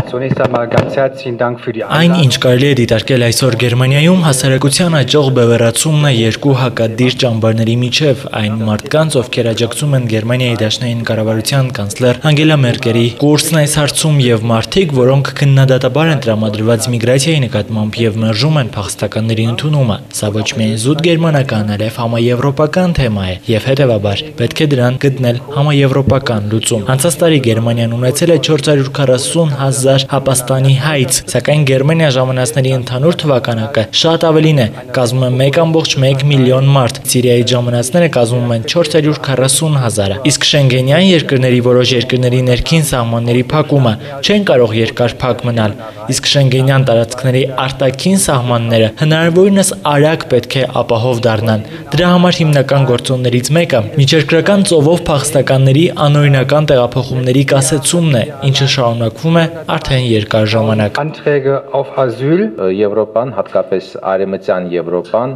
Zunächst einmal ganz herzlichen Dank für die Այն, Einladung. ինչ կարելի է դիտարկել այսօր Գերմանիայում, հասարակության աճող բևեռացումն է երկու հակադիր ճամբարների միջև, այն մարդկանց, ովքեր աջակցում են Գերմանիայի դաշնային կառավարության կանցլեր Անգելա Մերկելի կուրսն այս հարցում եւ մարդիկ, որոնք քննադատաբար են տրամադրված միգրացիայի նկատմամբ եւ մերժում են փախստականների ընդունումը։ Սա ոչ միայն զուտ գերմանական, այլև համաեվրոպական թեմա է եւ հետեւաբար պետք է դրան գտնել համաեվրոպական լուծում։ Անցած տարի Գերմանիան ունեցել է 440,000 հապաստանի հայց, սակայն Գերմանիա ժամանածների ընդհանուր թվականակը շատ ավելին է, կազմում է 1,1 միլիոն մարդ, Սիրիայի ժամանածները կազմում են 440,000-ը։ Իսկ Շենգենյան երկրների որոշ երկրների ներքին սահմանների փակումը չեն կարող երկար փակ մնալ, իսկ Շենգենյան տարածքների արտաքին սահմանները հնարավորինս արագ պետք է ապահով դառնան։ Դրա համար հիմնական գործոններից մեկը միջերկրական ծովով փախստականների անօրինական տեղափոխումների կասեցումն է, ինչը շարունակվում է արդեն երկար ժամանակ։ Anträge auf Asyl. Եվրոպան, հատկապես Արևմտյան Եվրոպան,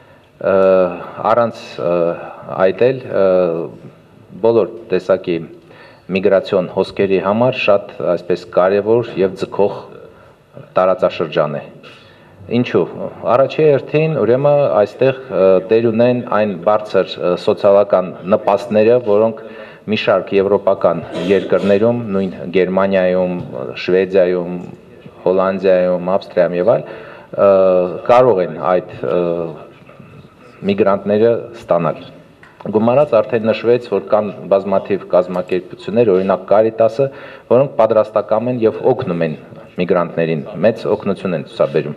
առանց այդել բոլոր տեսակի միգրացիոն հոսքերի համար շատ այսպես կարևոր եւ ձգող տարածաշրջան է։ Ինչու՞։ Առաջի հերթին ուրեմն այստեղ տեր ունեն այն բարձր սոցիալական նպաստները, որոնք մի շարք եվրոպական երկրներում, նույն Գերմանիայում, Շվեդիայում, Հոլանդիայում, Ավստրիայում եւ այլ կարող են այդ միգրանտները ստանալ։ Գումարած արդեն նշվեց, որ կան բազմաթիվ կազմակերպություններ, օրինակ Կարիտասը, որոնք պատրաստական են եւ օգնում են միգրանտներին, մեծ օգնություն են ցուցաբերում։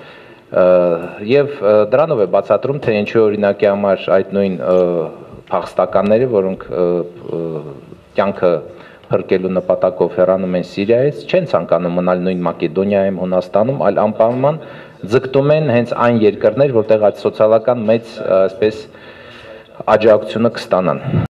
Եվ դրանով է բացատրում, թե ինչու օրինակի համար այդ նույն փախստականները, որոնք կյանքը փրկելու նպատակով հեռանում են Սիրիայից, չեն ցանկանում մնալ նույն Մակեդոնիայում, Հունաստանում, այլ անպայման ձգտում են հենց այն երկրներ, որտեղ այդ սոցիալական մեծ այսպես աջակցությունը կստանան։